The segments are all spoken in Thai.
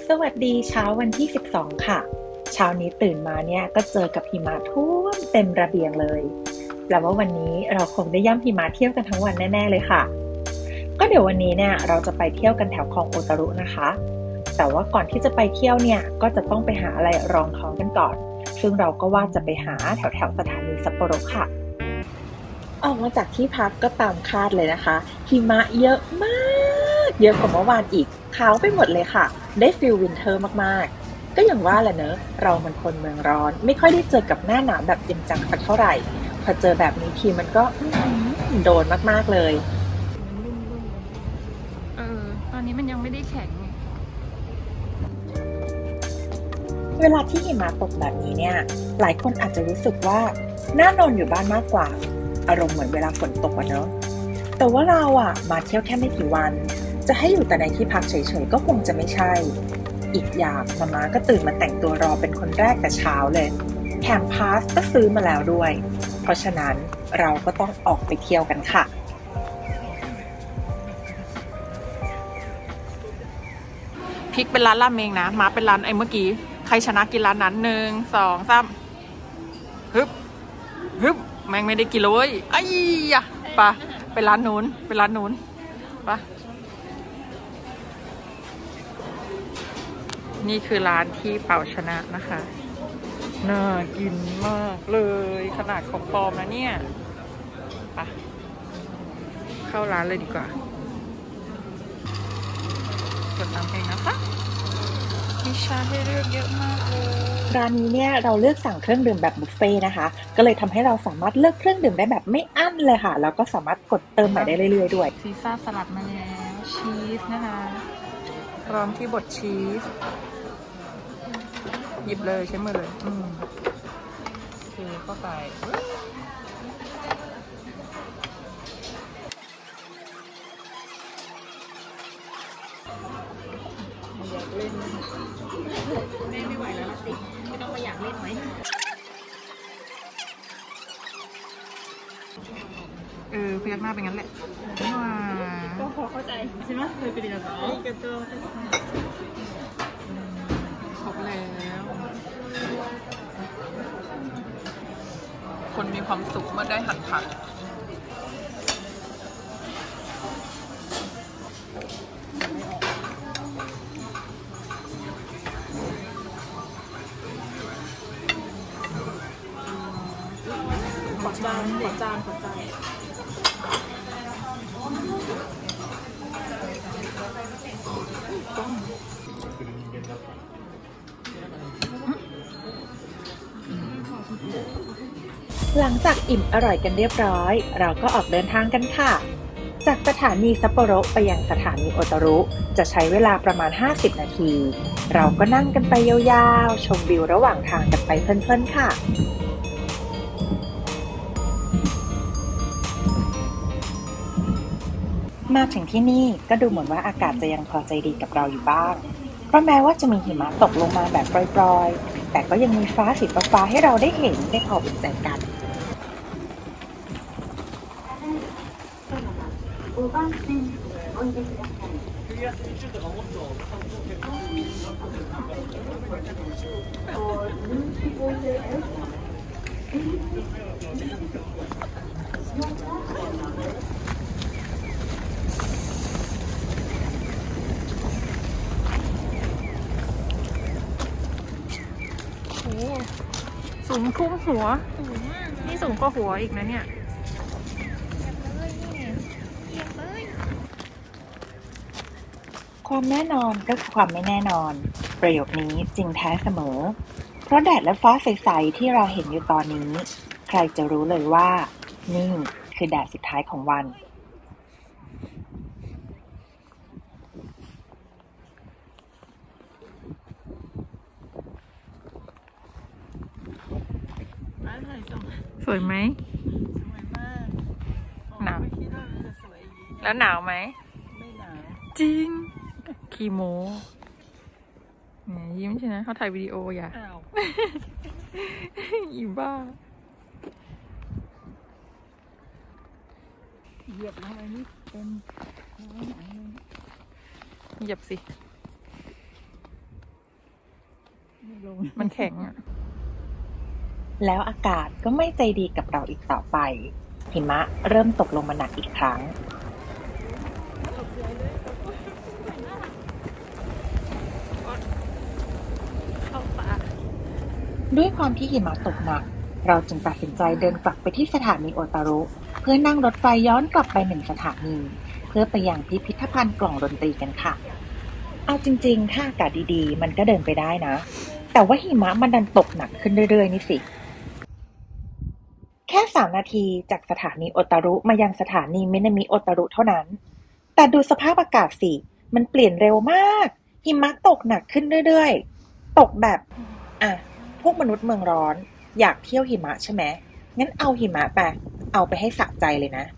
สวัสดีเช้าวันที่12ค่ะเช้านี้ตื่นมาเนี่ยก็เจอกับหิมะท่วมเต็มระเบียงเลยแปลว่าวันนี้เราคงได้ย่ำหิมะเที่ยวกันทั้งวันแน่ๆเลยค่ะก็เดี๋ยววันนี้เนี่ยเราจะไปเที่ยวกันแถวคลองโอตารุนะคะแต่ว่าก่อนที่จะไปเที่ยวเนี่ยก็จะต้องไปหาอะไรรองท้องกันก่อนซึ่งเราก็ว่าจะไปหาแถวสถานีซัปโปโรค่ะออกมาจากที่พักก็ตามคาดเลยนะคะหิมะเยอะมากเยอะกว่าเมื่อวานอีกขาวไปหมดเลยค่ะได้ฟีลวินเทอร์มากๆก็อย่างว่าแหละเนอะเรามันคนเมืองร้อนไม่ค่อยได้เจอกับหน้าหนาวแบบจริงจังสักเท่าไหร่พอเจอแบบนี้ทีมันก็โดนมากๆเลยตอนนี้มันยังไม่ได้แข็งไงเวลาที่หิมะตกแบบนี้เนี่ยหลายคนอาจจะรู้สึกว่าน่านอนอยู่บ้านมากกว่าอารมณ์เหมือนเวลาฝนตกอะเนอะแต่ว่าเราอะมาเที่ยวแค่ไม่กี่วันจะให้อยู่แต่ในที่พักเฉยๆก็คงจะไม่ใช่อีกอย่างมาก็ตื่นมาแต่งตัวรอเป็นคนแรกแต่เช้าเลยแถมพาสก็ซื้อมาแล้วด้วยเพราะฉะนั้นเราก็ต้องออกไปเที่ยวกันค่ะพริกเป็นร้านราเมงนะมาเป็นร้านไอ้เมื่อกี้ใครชนะกินร้านนั้น1 2 3ฮึบแม่งไม่ได้กินเลยไอ้ยะปะไปร้านนู้นปะนี่คือร้านที่เป่าชนะนะคะน่ากินมากเลยขนาดของปลอมนะเนี่ยปะเข้าร้านเลยดีกว่ากดตามเองนะคะมีชาให้เลือกเยอะมากเลยร้านนี้เนี่ยเราเลือกสั่งเครื่องดื่มแบบบุฟเฟ่ต์นะคะก็เลยทำให้เราสามารถเลือกเครื่องดื่มได้แบบไม่อั้นเลยค่ะแล้วก็สามารถกดเติมใหม่ได้เรื่อยๆด้วยซีซ่าสลัดมาแล้วชีสนะคะพร้อมที่บดชีสหยิบเลยใช้มือเลยเทเข้าไปอยากเล่นแม่ไม่ไหวแล้วสิไม่ต้องมาอยากเล่นไหมพยักหน้าเป็นงั้นแหละว้าก็พอเข้าใจใช่ไหมเคยไปเรียนแล้วกระโจนครบแล้วคนมีความสุขเมื่อได้หั่นผักขอจานหลังจากอิ่มอร่อยกันเรียบร้อยเราก็ออกเดินทางกันค่ะจากสถานีซัปโปโรไปยังสถานีโอตารุจะใช้เวลาประมาณ50นาทีเราก็นั่งกันไปยาวๆชมวิวระหว่างทางกันไปเพลินๆค่ะมาถึงที่นี่ก็ดูเหมือนว่าอากาศจะยังพอใจดีกับเราอยู่บ้างเพราะแม้ว่าจะมีหิมะตกลงมาแบบปรอยๆแต่ก็ยังมีฟ้าสีฟ้าให้เราได้เห็นได้พออุ่นใจกันสูงทุ่มหัวนี่สูงกว่าหัวอีกนะเนี่ยความแน่นอนก็คือความไม่แน่นอนประโยคนี้จริงแท้เสมอเพราะแดดและฟ้าใสๆที่เราเห็นอยู่ตอนนี้ใครจะรู้เลยว่านี่คือแดดสุดท้ายของวันสวยไหมสวยมากหนาวไม่คิดว่ามันจะสวยอย่างนี้แล้วหนาวไหมไม่หนาวจริงคีโมเนี่ยยิ้มใช่ไหมเขาถ่ายวิดีโออย่าอ้าวอีบ้าเหยียบลงไปนี่เป็นน้ำหนังเลยเหยียบสิมันแข็งอะแล้วอากาศก็ไม่ใจดีกับเราอีกต่อไปหิมะเริ่มตกลงมาหนักอีกครั้งด้วยความที่หิมะตกหนักเราจึงตัดสินใจเดินกลับไปที่สถานีโอตารุเพื่อนั่งรถไฟย้อนกลับไป1 สถานีเพื่อไปยังพิพิธภัณฑ์กล่องดนตรีกันค่ะเอาจริงๆถ้าอากาศดีๆมันก็เดินไปได้นะแต่ว่าหิมะมันดันตกหนักขึ้นเรื่อยๆนี่สิแค่3 นาทีจากสถานีโอตารุมายังสถานีมินามิโอตารุเท่านั้นแต่ดูสภาพอากาศสิมันเปลี่ยนเร็วมากหิมะตกหนักขึ้นเรื่อยๆตกแบบพวกมนุษย์เมืองร้อนอยากเที่ยวหิมะใช่ไหมงั้นเอาหิมะไปเอาไปให้สะใจเลยนะ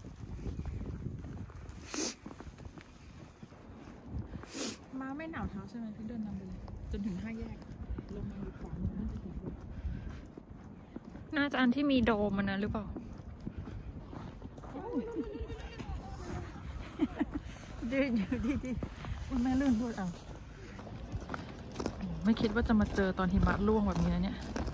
มาไม่หนาวเท้าใช่ไหมที่เดินนำไปเลยจนถึง5 แยกลงมาอยู่ขวามือน่าจะอันที่มีโดมมันนะหรือเปล่าดีดีมันไม่เลื่อนด้วยไม่คิดว่าจะมาเจอตอนหิมะร่วงแบบนี้นะเนี่ย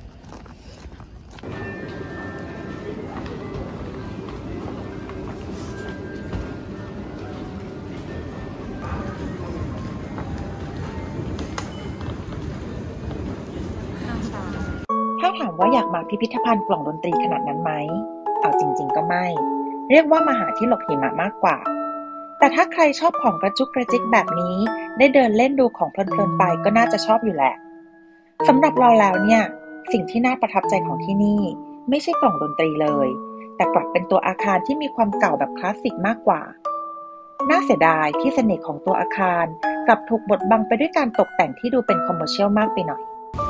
ถ้าถามว่าอยากมาพิพิธภัณฑ์กล่องดนตรีขนาดนั้นไหมเอาจริงๆก็ไม่เรียกว่ามาหาที่หลบหิมะมากกว่าแต่ถ้าใครชอบของกระจุกกระจิกแบบนี้ได้เดินเล่นดูของเพลินๆไปก็น่าจะชอบอยู่แหละสำหรับเราแล้วเนี่ยสิ่งที่น่าประทับใจของที่นี่ไม่ใช่กล่องดนตรีเลยแต่กลับเป็นตัวอาคารที่มีความเก่าแบบคลาสสิกมากกว่าน่าเสียดายที่เสน่ห์ของตัวอาคารกลับถูกบดบังไปด้วยการตกแต่งที่ดูเป็นคอมเมอร์เชียลมากไปหน่อย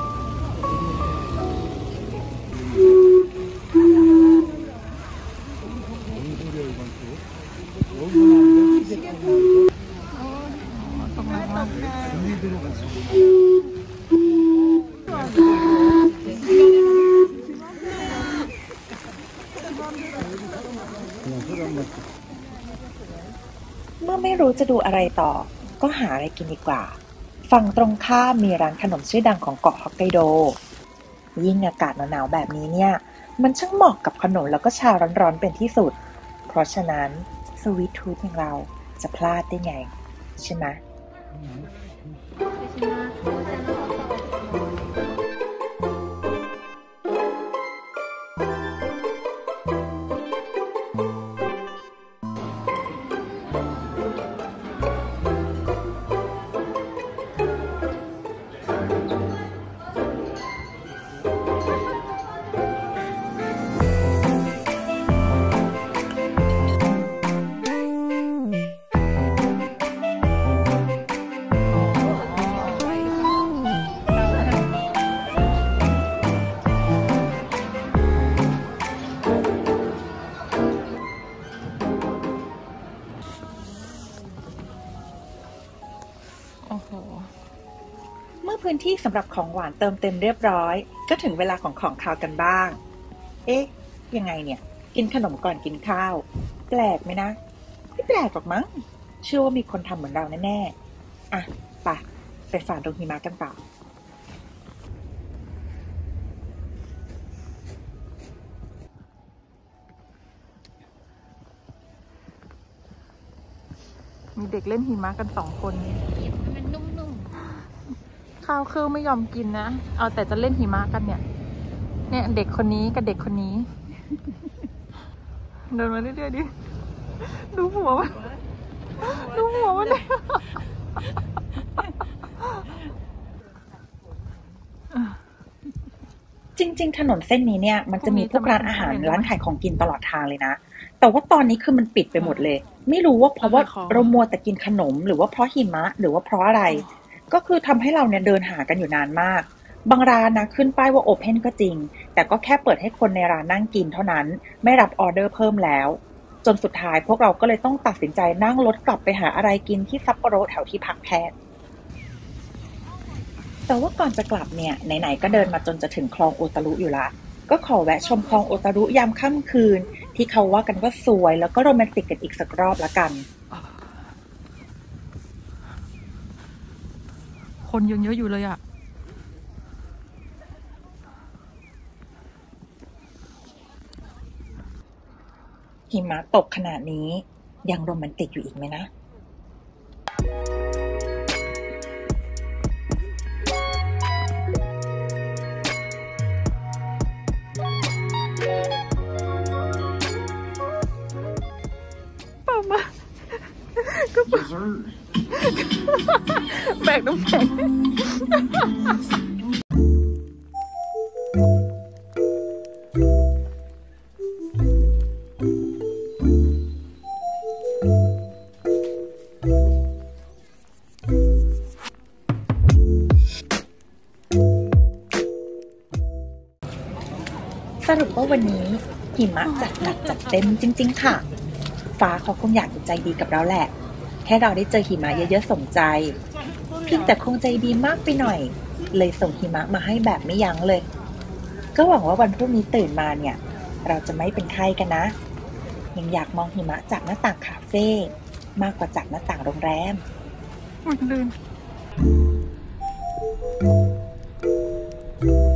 เมื่อไม่รู้จะดูอะไรต่อก็หาอะไรกินดีกว่าฝั่งตรงข้ามมีร้านขนมชื่อดังของเกาะฮอกไกโดยิ่งอากาศหนาวๆแบบนี้เนี่ยมันช่างเหมาะกับขนมแล้วก็ชาร้อนๆเป็นที่สุดเพราะฉะนั้นสวีททูธอย่างเราจะพลาดได้ไงใช่ไหมเมื่อพื้นที่สำหรับของหวานเติมเต็มเรียบร้อยก็ถึงเวลาของคาวกันบ้างเอ๊ะยังไงเนี่ยกินขนมก่อนกินข้าวแปลกไหมนะไม่แปลกหรอกมั้งเชื่อว่ามีคนทำเหมือนเราแน่ๆอ่ะไปฝ่าดงหิมะกันต่อมีเด็กเล่นหิมะกัน2 คนมันนุ่มข้าวคือไม่ยอมกินนะเอาแต่จะเล่นหิมะกันเนี่ยเด็กคนนี้กับเด็กคนนี้เดินมาเรื่อยๆดิดูหัวมันเลยจริงๆถนนเส้นนี้เนี่ยมันจะมีพวกร้านอาหารร้านขายของกินตลอดทางเลยนะแต่ว่าตอนนี้คือมันปิดไปหมดเลยไม่รู้ว่าเพราะว่าเรามัวแต่กินขนมหรือว่าเพราะหิมะหรือว่าเพราะอะไรก็คือทำให้เราเนี่ยเดินหากันอยู่นานมากบางร้านนะขึ้นป้ายว่าโอเพนก็จริงแต่ก็แค่เปิดให้คนในร้านนั่งกินเท่านั้นไม่รับออเดอร์เพิ่มแล้วจนสุดท้ายพวกเราก็เลยต้องตัดสินใจนั่งรถกลับไปหาอะไรกินที่ซัปโปโรแถวที่พักแทนแต่ว่าก่อนจะกลับเนี่ยไหนๆก็เดินมาจนจะถึงคลองโอตารุอยู่ละก็ขอแวะชมคลองโอตารุยามค่ำคืนที่เขาว่ากันว่าสวยแล้วก็โรแมนติกกันอีกสักรอบละกันคนยังเยอะอยู่เลยอ่ะหิมะตกขนาดนี้ยังโรแมนติกอยู่อีกไหมนะแบกน้ำแข็งสรุปว่าวันนี้หิมะจัดหนักจัดเต็มจริงๆค่ะฟ้าเขาคงอยากจะใจดีกับเราแหละให้เราได้เจอหิมะเยอะๆสมใจเพียงแต่คงใจดีมากไปหน่อยเลยส่งหิมะมาให้แบบไม่ยั้งเลยก็หวังว่าวันพรุ่งนี้ตื่นมาเนี่ยเราจะไม่เป็นไข้กันนะยังอยากมองหิมะจากหน้าต่างคาเฟ่มากกว่าจากหน้าต่างโรงแรมมันลื่น